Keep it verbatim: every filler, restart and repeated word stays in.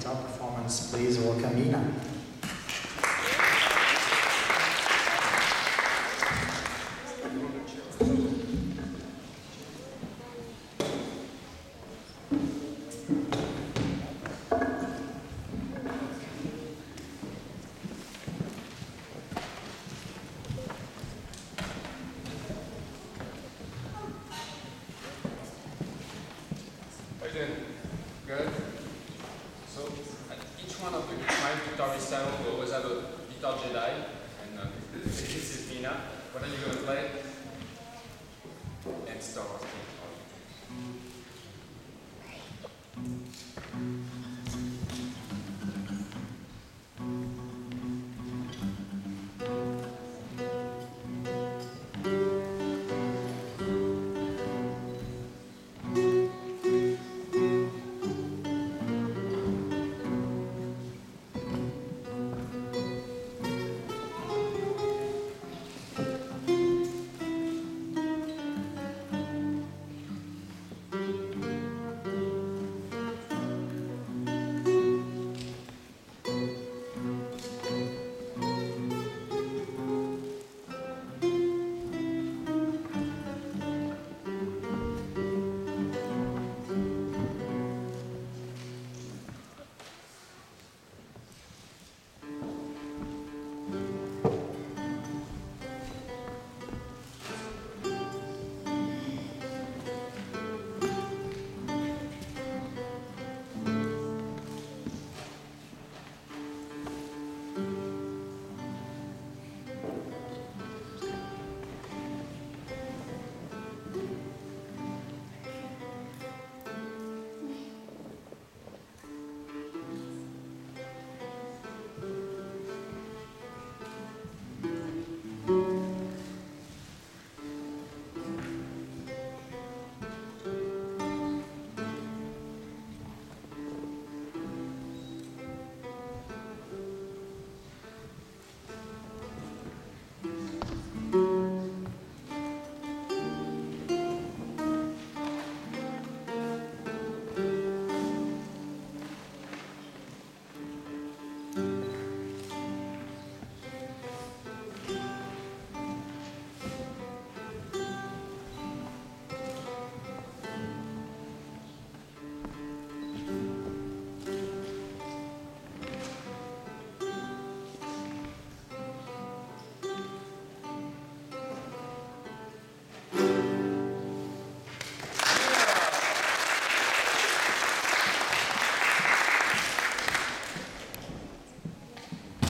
guitar performance. Please welcome Meena. Good. So at each one of the five guitar recital, we always have a guitar Jedi, and uh, this is Meena. What are you going to play? And Star Wars.